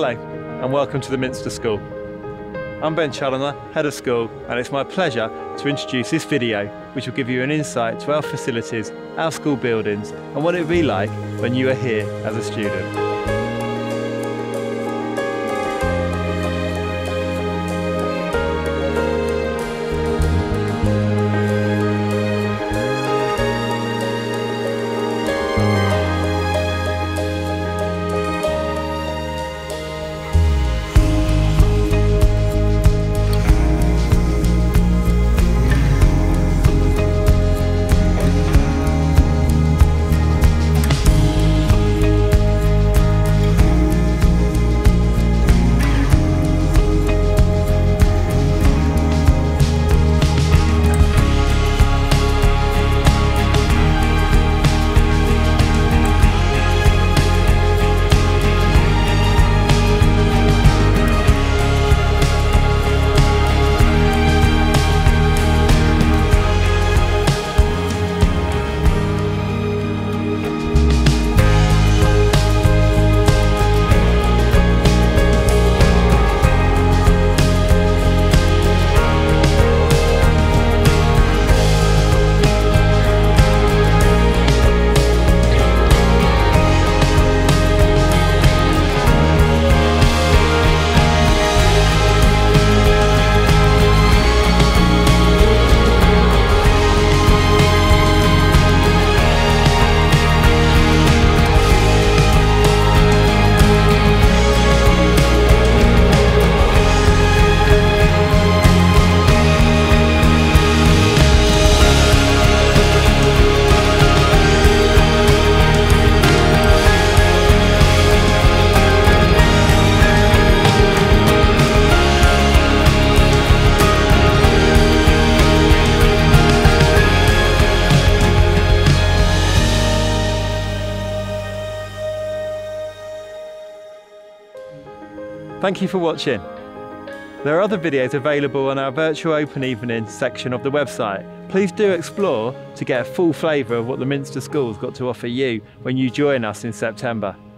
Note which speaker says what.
Speaker 1: Hello and welcome to the Minster School. I'm Ben Challoner, Head of School, and it's my pleasure to introduce this video which will give you an insight to our facilities, our school buildings and what it will be like when you are here as a student. Thank you for watching. There are other videos available on our virtual open evening section of the website. Please do explore to get a full flavour of what the Minster School's got to offer you when you join us in September.